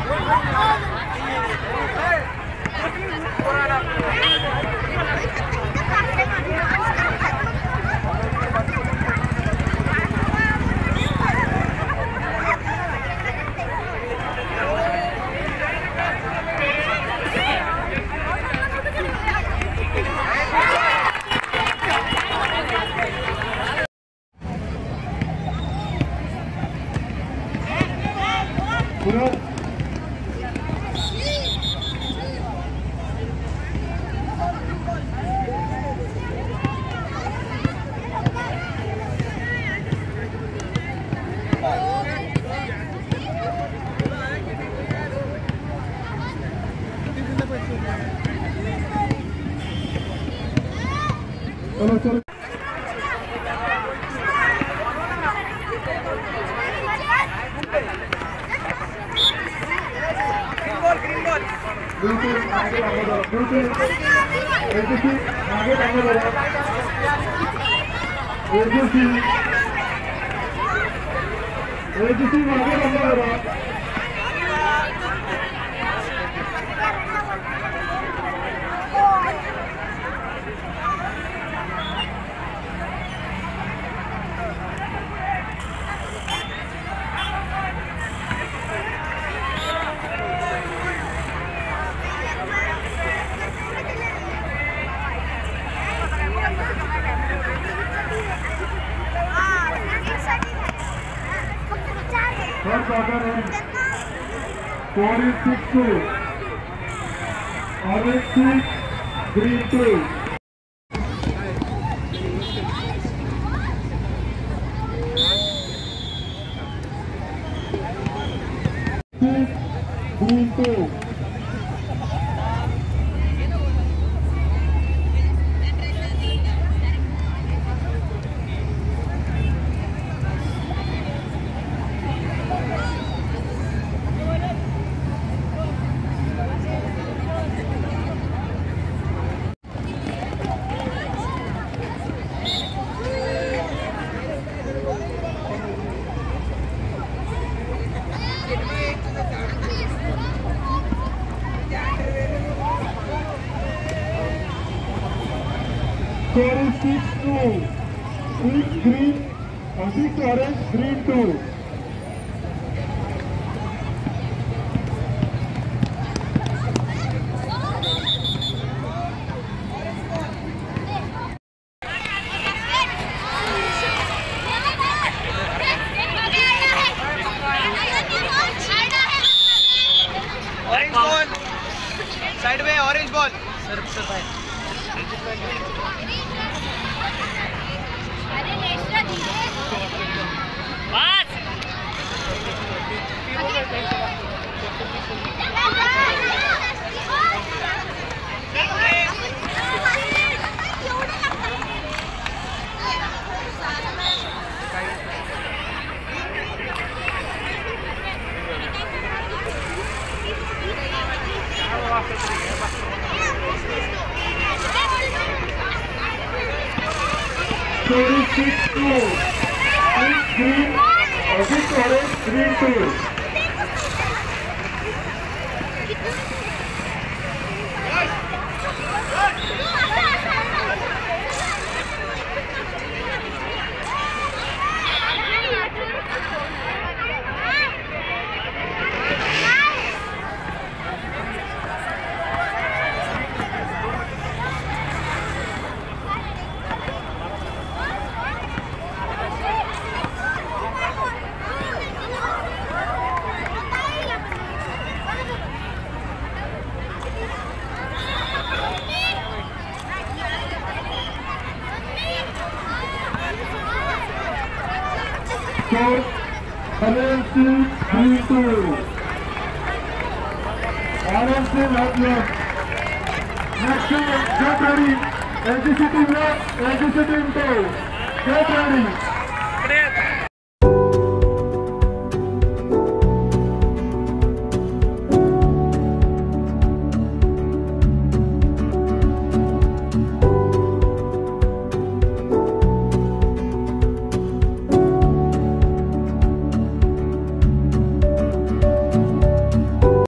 चलो बिल्कुल आगे बढ़ो, बिल्कुल एलजीसी आगे बढ़ो, एलजीसी आगे बढ़ो। First order is 4-6-2, orange 6, green 2. 6, green 2. Score is 6-2. 6 green, 6 orange, green 2. Orange ball. Side में orange ball. Sir भाई. Score is 6-2. 6 green, 6 orange, green 2. Score 7-3-2. Orange team has left. Next team, get ready. LGC team left, LGC team 2. Get ready.